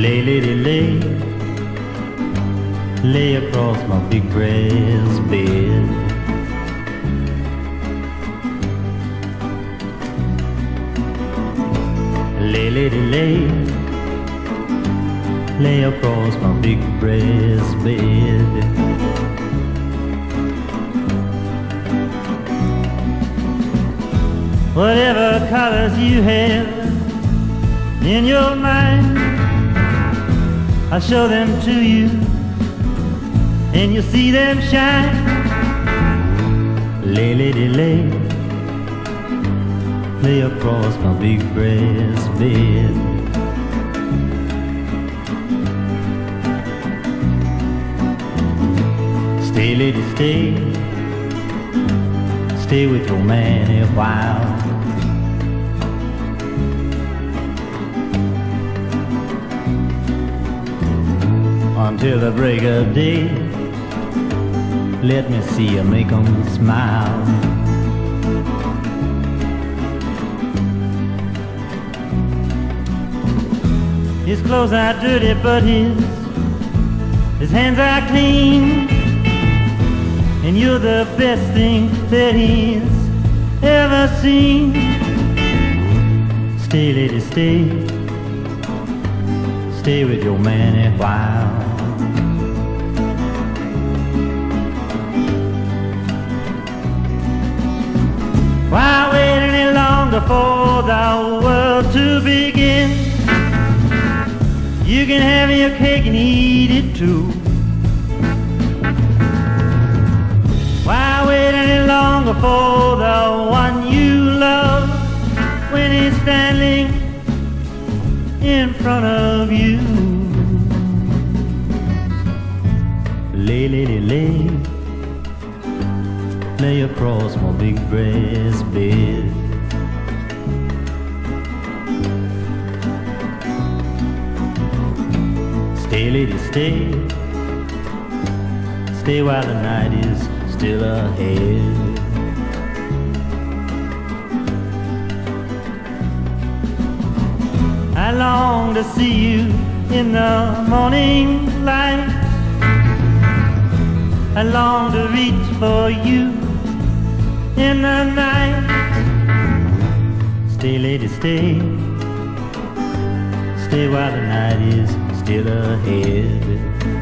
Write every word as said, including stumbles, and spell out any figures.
Lay, lady, lay, lay across my big brass bed. Lay, lady, lay, lay across my big brass bed. Whatever colors you have in your mind, I'll show them to you, and you'll see them shine. Lay, lady, lay, lay across my big brass bed. Stay, lady, stay, stay with your man a while. Until the break of day, let me see you make 'em smile. His clothes are dirty, but his his hands are clean, and you're the best thing that he's ever seen. Stay, lady, stay, stay with your man a while. Why wait any longer for the world to begin? You can have your cake and eat it too. Why wait any longer for the one you love when he's standing in front of you? Lay, lady, lay, lay across my big brass bed. Stay, lady, stay, stay while the night is still ahead. I long to see you in the morning light. I long to reach for you in the night. Stay, lady, stay, stay while the night is still ahead.